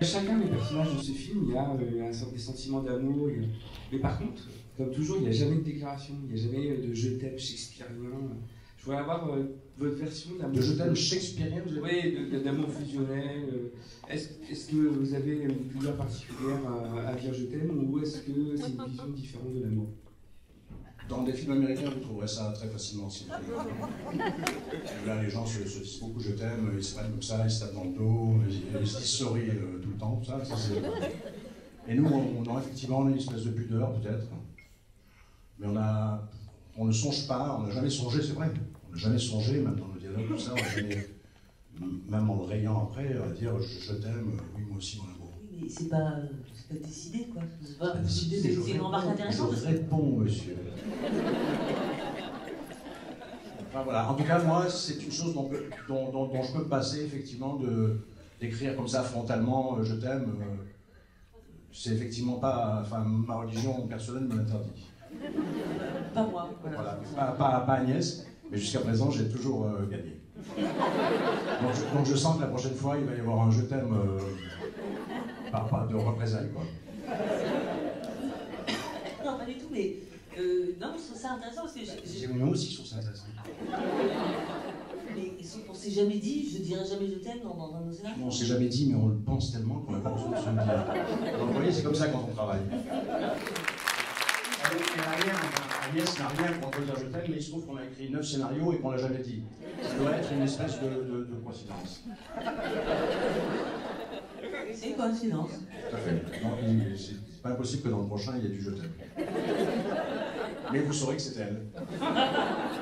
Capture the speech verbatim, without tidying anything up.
Chacun des personnages de ce film, il y a euh, un sorte de sentiment d'amour. A... Mais par contre, comme toujours, il n'y a jamais de déclaration, il n'y a jamais de je t'aime shakespearien. Je voudrais avoir euh, votre version d'amour. De je t'aime shakespearien, vous avez... Oui, d'amour fusionnel. Est-ce est que vous avez une couleur particulière à, à dire je t'aime ou est-ce que c'est une vision différente de l'amour? Dans des films américains, vous trouverez ça très facilement. Si vous là, les gens se, se disent beaucoup je t'aime, ils se prennent comme ça, ils se tapent dans le dos, ils, ils se disent sorry euh, tout le temps, tout ça. ça Et nous, on, on a effectivement une espèce de pudeur, peut-être. Mais on a, on ne songe pas, on n'a jamais songé, c'est vrai. On n'a jamais songé, même dans le dialogue, tout ça, on n'a jamais, même en le rayant après, à dire je, je t'aime, oui, moi aussi, mon amour. Oui, mais c'est pas, c'est pas décidé, quoi. C'est pas, décidé, c'est une remarque intéressante. Je réponds, monsieur. Enfin, voilà. En tout cas, moi, c'est une chose dont, dont, dont, dont je peux me passer, effectivement, de, d'écrire comme ça frontalement euh, je t'aime. Euh, c'est effectivement pas. Enfin, ma religion personnelle me l'interdit. Pas moi. Voilà. Voilà. Pas, pas, pas Agnès, mais jusqu'à présent, j'ai toujours euh, gagné. Donc je, donc je sens que la prochaine fois, il va y avoir un je t'aime euh, par, par de représailles, quoi. Non, pas du tout, mais. Euh, non, je trouve ça intéressant parce que. J'ai moi aussi, je trouve ça intéressant. Mais on s'est jamais dit, je dirais jamais je t'aime dans, dans un océan. On s'est jamais dit, mais on le pense tellement qu'on n'a pas besoin de se le dire. Donc vous voyez, c'est comme ça quand on travaille. Agnès n'a rien contre dire je t'aime, mais il se trouve qu'on a écrit neuf scénarios et qu'on l'a jamais dit. Ça doit être une espèce de, de, de coïncidence. C'est une coïncidence. Tout à fait. C'est pas impossible que dans le prochain, il y ait du je t'aime. Mais vous saurez que c'est elle.